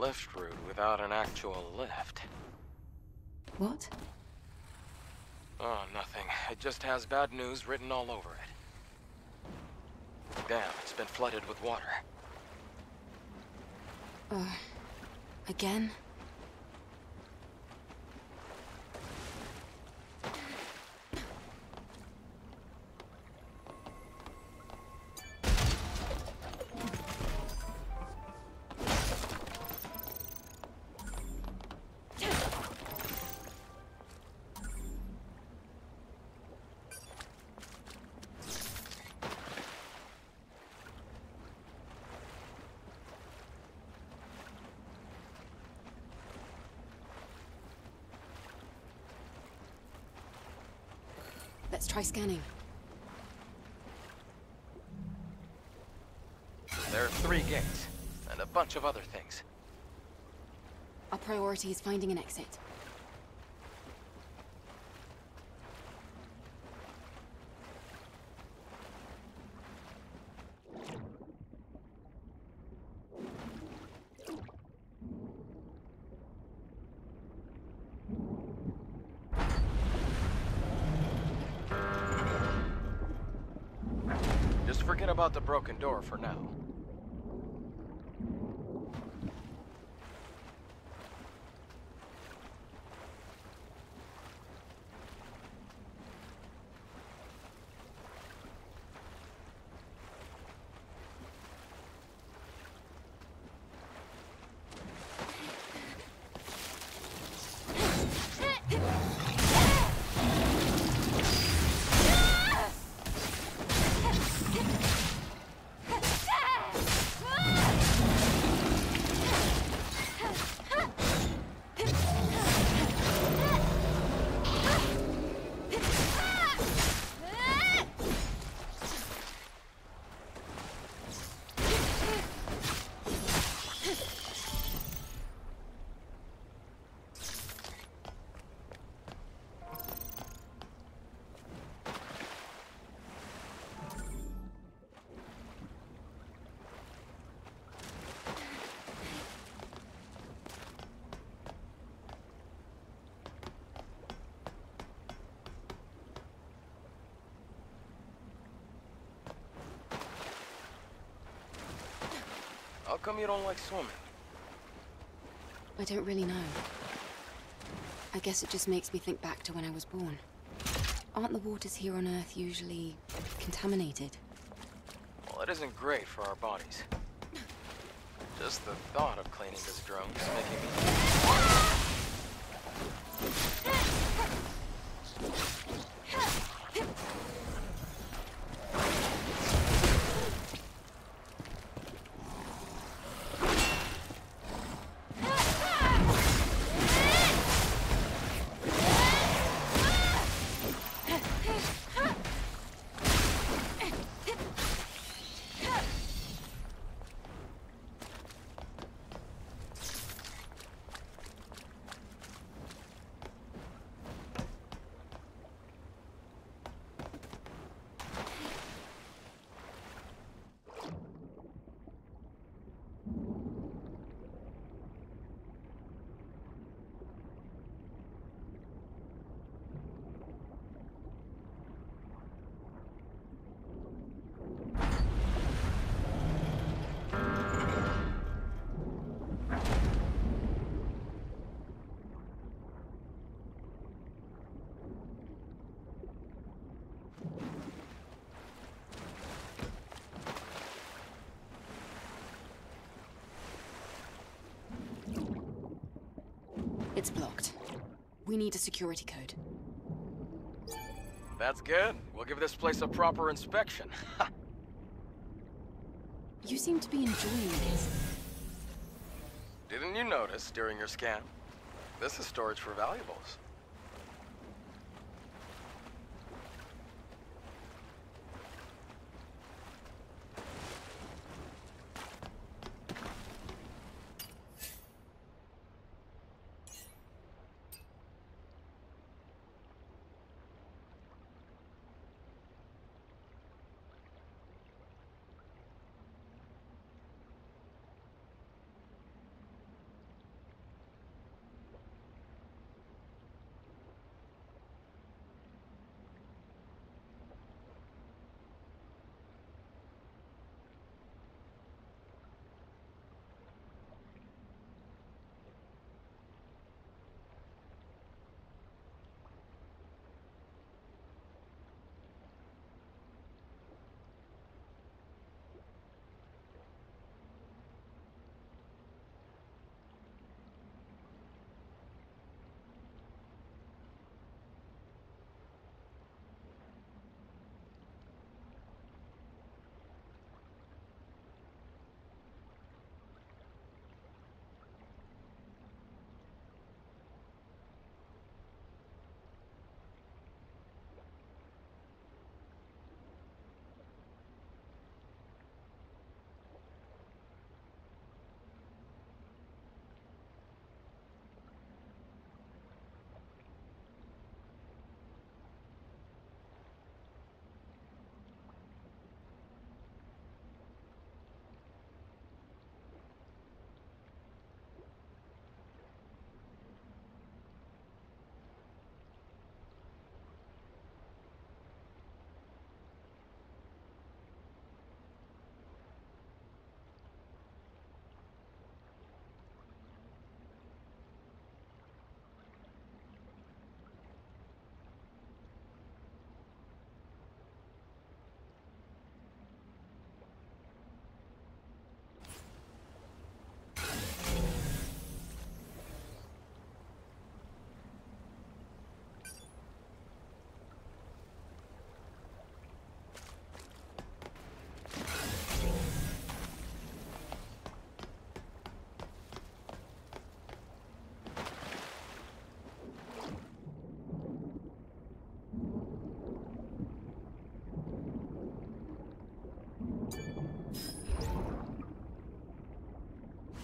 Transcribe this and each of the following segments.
lift route without an actual lift. What? Oh, nothing. It just has bad news written all over it. Damn, it's been flooded with water. Again? Let's try scanning. There are 3 gates, and a bunch of other things. Our priority is finding an exit. Just forget about the broken door for now. How come you don't like swimming? I don't really know. I guess it just makes me think back to when I was born. Aren't the waters here on Earth usually contaminated? Well, it isn't great for our bodies. Just the thought of cleaning this drone is making me... It's blocked. We need a security code. That's good. We'll give this place a proper inspection. You seem to be enjoying this. Didn't you notice during your scan? This is storage for valuables.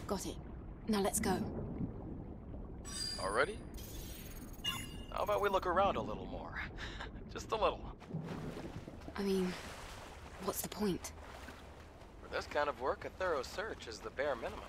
Got it. Now let's go. Already? How about we look around a little more? Just a little. I mean, what's the point? For this kind of work, a thorough search is the bare minimum.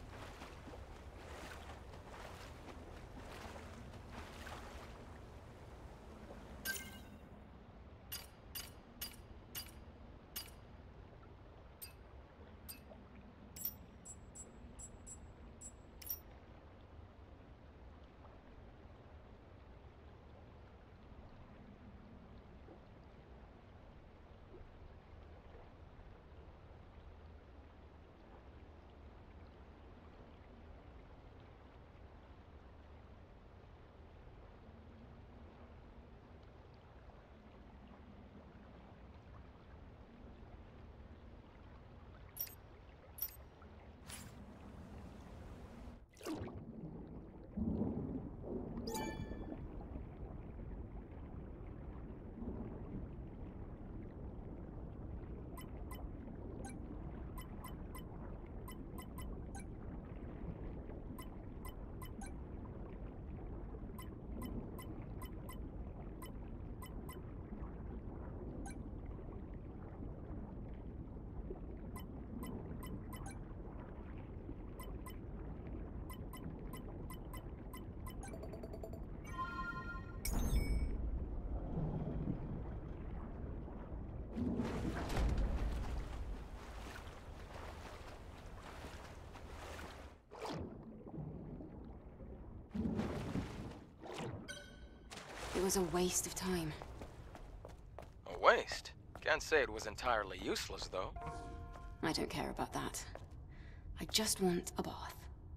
It was a waste of time. A waste? Can't say it was entirely useless, though. I don't care about that. I just want a bath.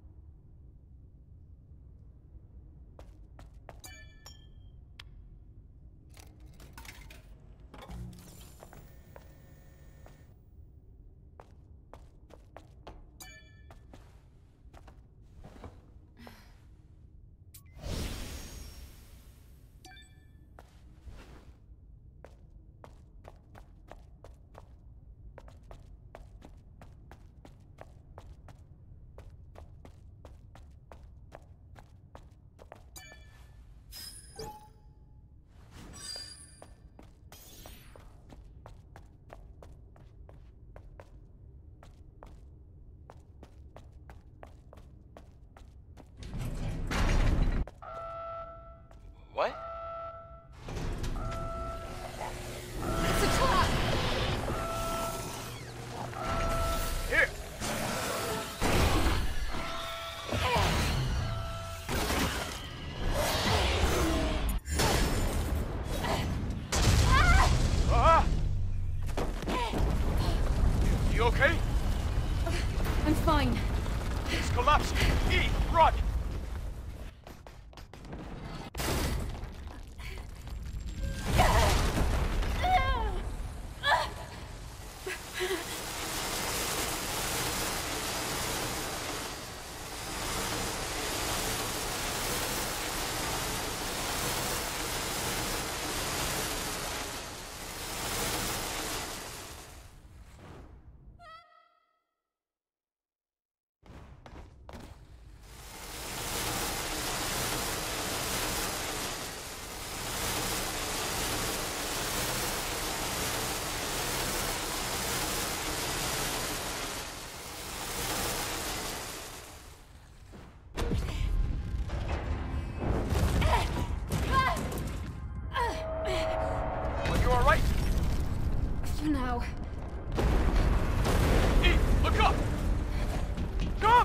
What? It's a trap! Here! Ah! You okay? I'm fine. It's collapsing. E, run! For now. E, look up! Come!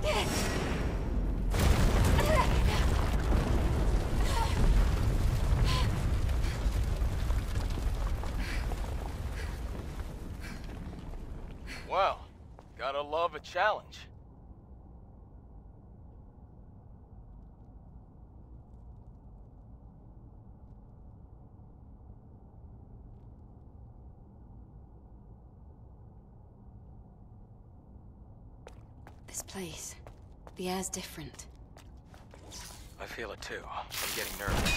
Well, gotta love a challenge. This place. The air's different. I feel it too. I'm getting nervous.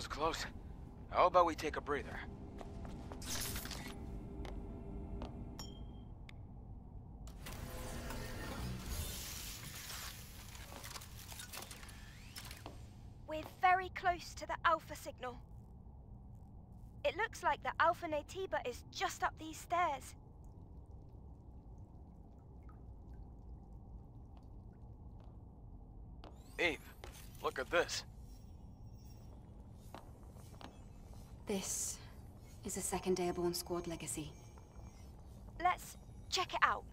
was close. How about we take a breather? We're very close to the Alpha signal. It looks like the Alpha Naytiba is just up these stairs. Eve, look at this. This is a second Airborne Squad legacy. Let's check it out.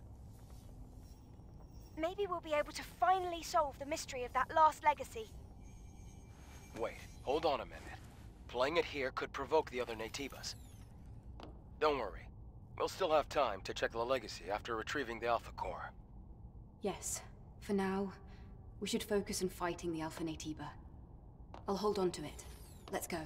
Maybe we'll be able to finally solve the mystery of that last legacy. Wait, hold on a minute. Playing it here could provoke the other Naytibas. Don't worry. We'll still have time to check the legacy after retrieving the Alpha Core. Yes. For now, we should focus on fighting the Alpha Naytiba. I'll hold on to it. Let's go.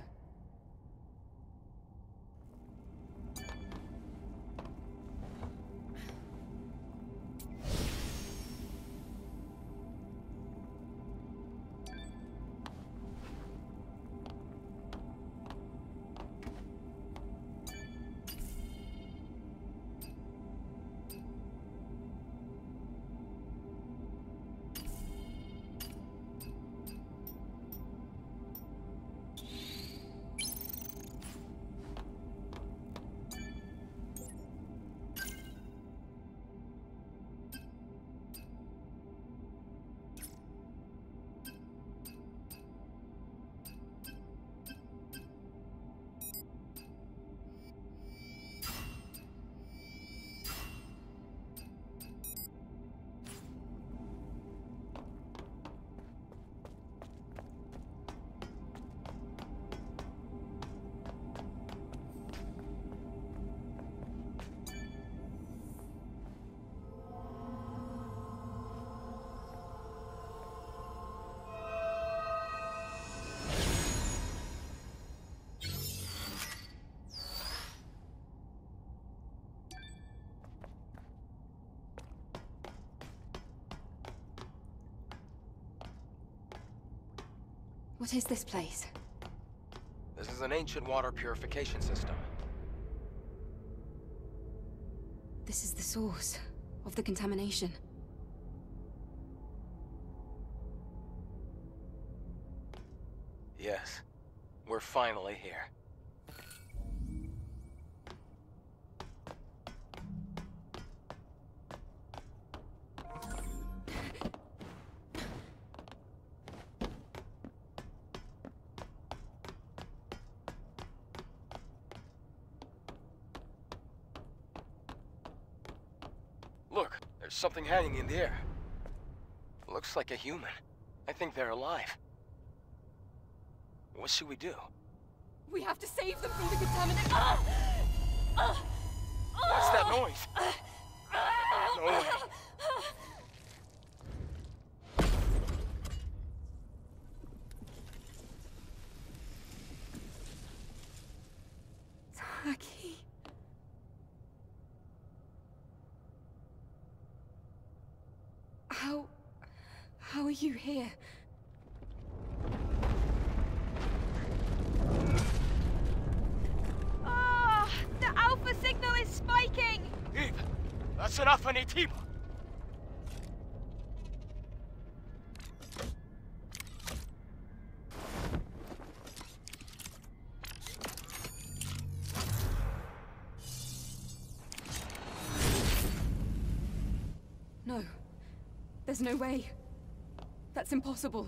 What is this place? This is an ancient water purification system. This is the source of the contamination. Yes, we're finally here. Look, there's something hanging in the air. Looks like a human. I think they're alive. What should we do? We have to save them from the contamination. What's that noise? No way. Taki. How are you here? Ah, the Alpha signal is spiking! Eve, that's an Alpha Naytiba. No. There's no way. That's impossible.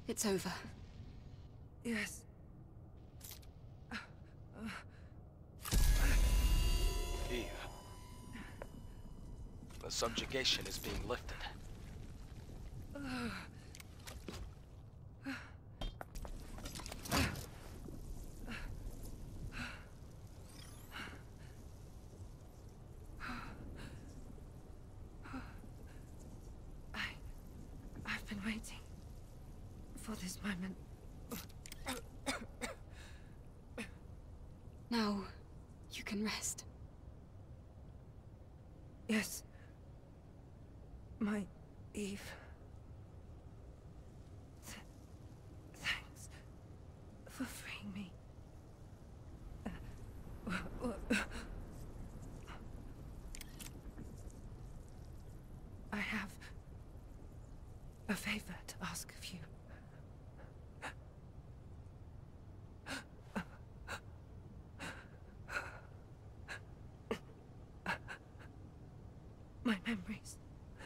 It's over. Yes. Here. The subjugation is being lifted. I've been waiting for this moment. Now, you can rest. Yes. My Eve. Thanks for freeing me. I have a favor to ask of you. My memories.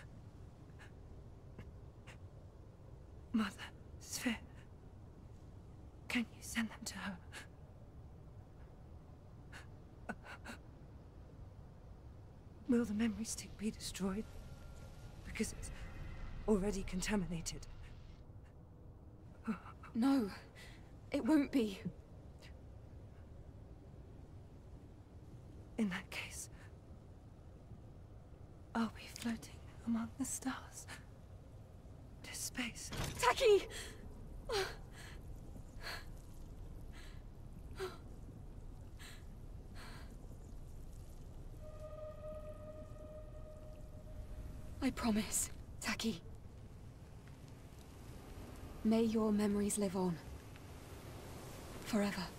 Mother, Sphere. Can you send them to her? Will the memory stick be destroyed? Because it's already contaminated. No, it won't be. In that case, I'll be floating among the stars to space. Taki! I promise, Taki. May your memories live on. Forever.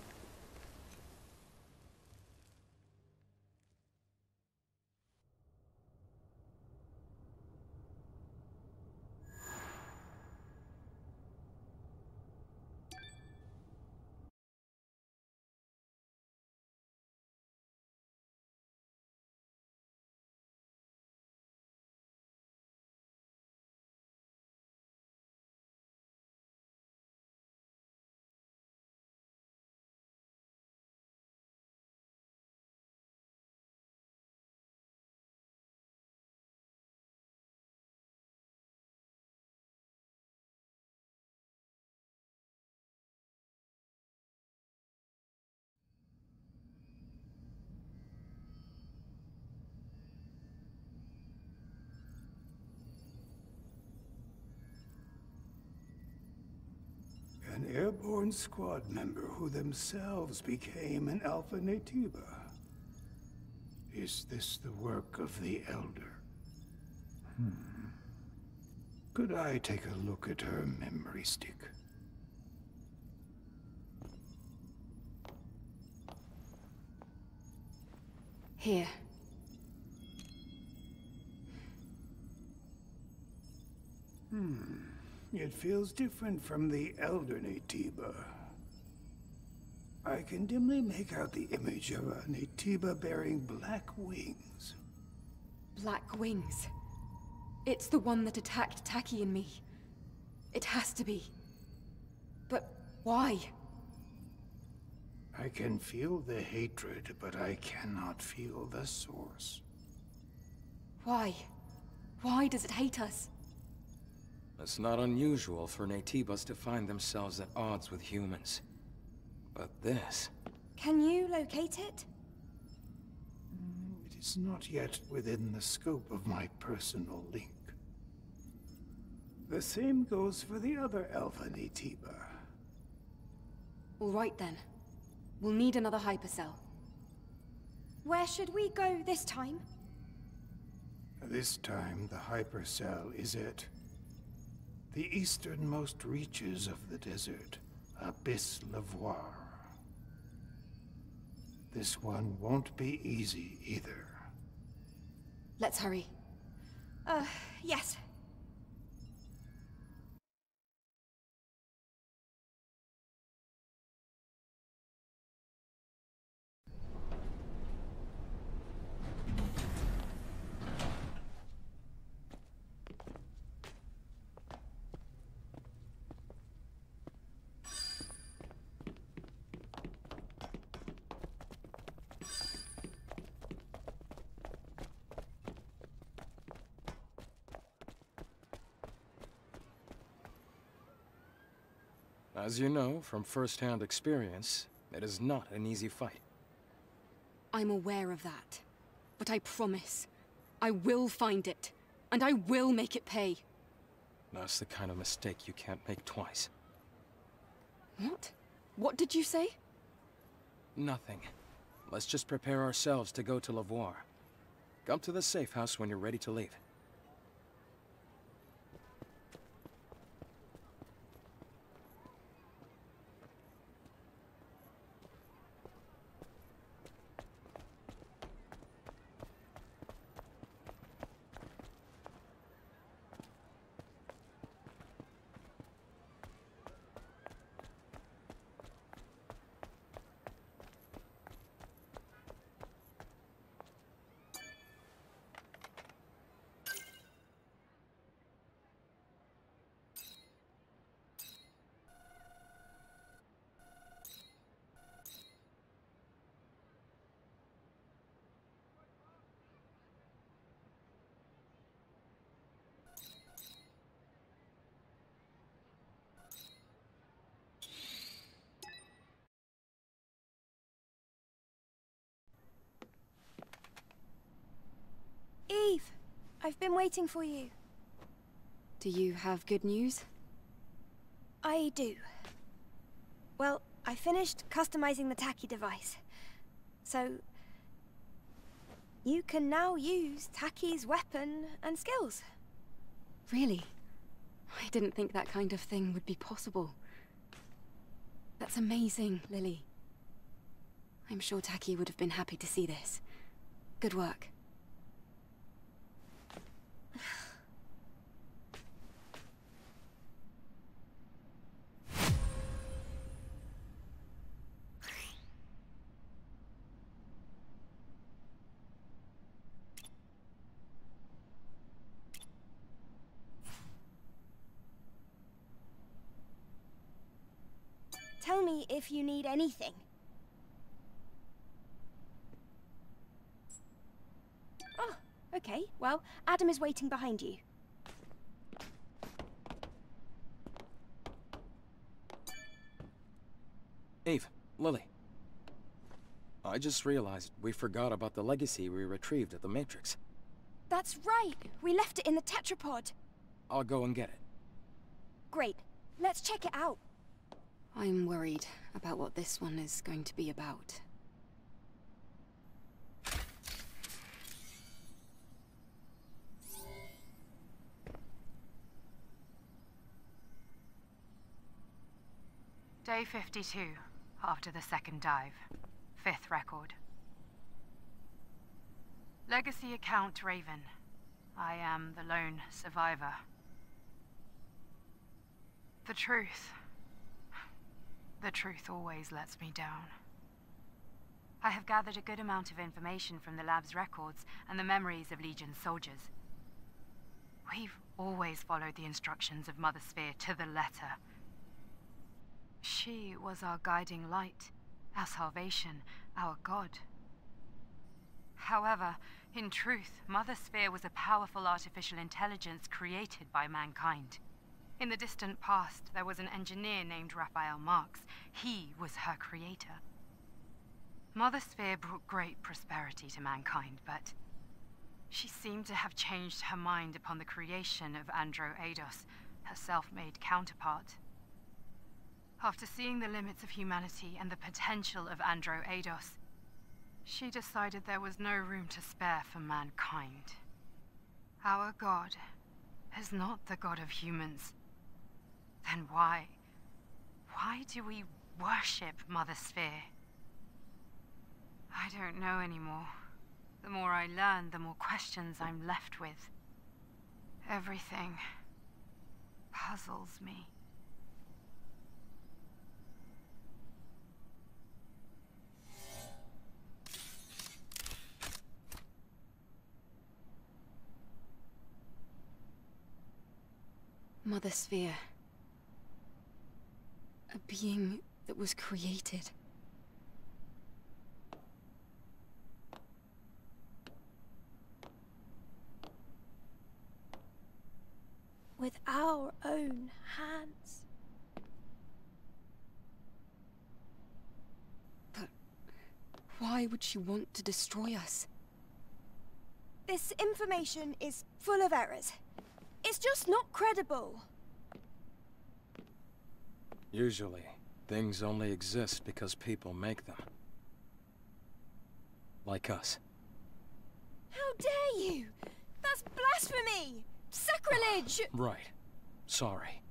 An airborne squad member who themselves became an Alpha Naytiba. Is this the work of the Elder? Could I take a look at her memory stick? Here. It feels different from the Elder Naytiba. I can dimly make out the image of a Naytiba bearing black wings. Black wings. It's the one that attacked Taki and me. It has to be. But why? I can feel the hatred, but I cannot feel the source. Why? Why does it hate us? It's not unusual for Naytibas to find themselves at odds with humans. But this... Can you locate it? It is not yet within the scope of my personal link. The same goes for the other Alpha Naytiba. All right then. We'll need another hypercell. Where should we go this time? This time, the hypercell is at the easternmost reaches of the desert, Abyss Lavoir. This one won't be easy either. Let's hurry. Yes. As you know from first-hand experience, it is not an easy fight. I'm aware of that. But I promise, I will find it. And I will make it pay. That's the kind of mistake you can't make twice. What? What did you say? Nothing. Let's just prepare ourselves to go to Lavoir. Come to the safe house when you're ready to leave. Eve, I've been waiting for you. Do you have good news? I do. Well, I finished customizing the Taki device. So, you can now use Taki's weapon and skills. Really? I didn't think that kind of thing would be possible. That's amazing, Lily. I'm sure Taki would have been happy to see this. Good work. Tell me if you need anything. Oh, okay. Well, Adam is waiting behind you. Eve, Lily. I just realized we forgot about the legacy we retrieved at the Matrix. That's right. We left it in the tetrapod. I'll go and get it. Great. Let's check it out. I'm worried about what this one is going to be about. Day 52, after the second dive. 5th record. Legacy account Raven. I am the lone survivor. The truth always lets me down. I have gathered a good amount of information from the lab's records and the memories of Legion's soldiers. We've always followed the instructions of Mother Sphere to the letter. She was our guiding light, our salvation, our god. However, in truth, Mother Sphere was a powerful artificial intelligence created by mankind. In the distant past, there was an engineer named Raphael Marx. He was her creator. Mother Sphere brought great prosperity to mankind, but she seemed to have changed her mind upon the creation of Andro Eidos, her self-made counterpart. After seeing the limits of humanity and the potential of Andro Eidos, she decided there was no room to spare for mankind. Our god is not the god of humans. Then why do we worship Mother Sphere? I don't know anymore. The more I learn, the more questions I'm left with. Everything puzzles me. Mother Sphere. A being that was created. With our own hands. why would she want to destroy us? This information is full of errors. It's just not credible. Usually, things only exist because people make them. Like us. How dare you? That's blasphemy! Sacrilege! Right. Sorry.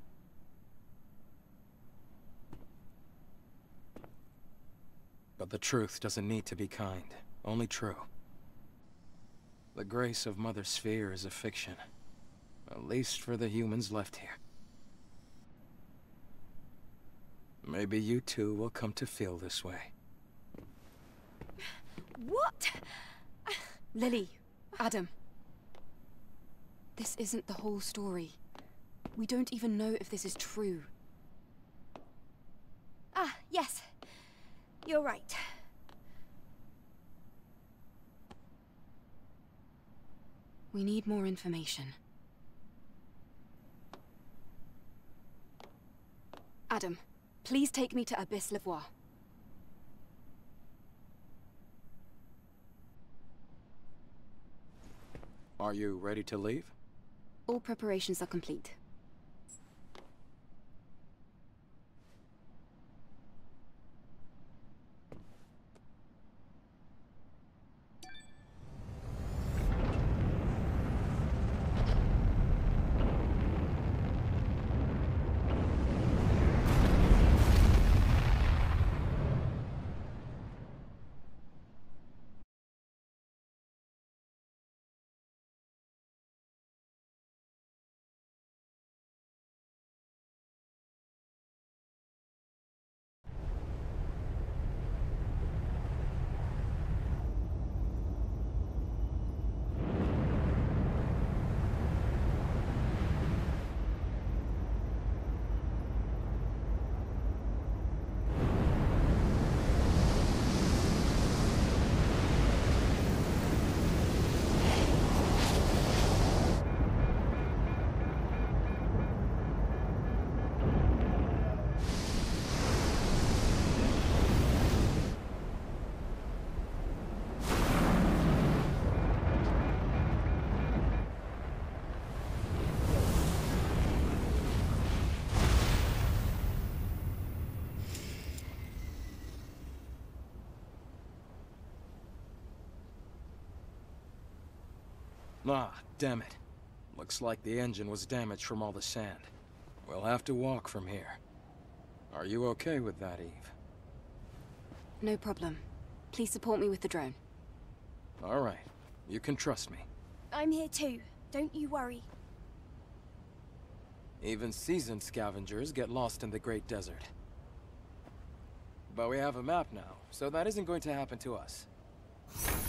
But the truth doesn't need to be kind, only true. The grace of Mother Sphere is a fiction. At least for the humans left here. Maybe you too will come to feel this way. What? Lily, Adam. This isn't the whole story. We don't even know if this is true. Ah, yes. You're right. We need more information. Adam, please take me to Abyss Levois. Are you ready to leave? All preparations are complete. Ah, damn it. Looks like the engine was damaged from all the sand. We'll have to walk from here. Are you okay with that, Eve? No problem. Please support me with the drone. All right. You can trust me. I'm here too. Don't you worry. Even seasoned scavengers get lost in the Great Desert. But we have a map now, so that isn't going to happen to us.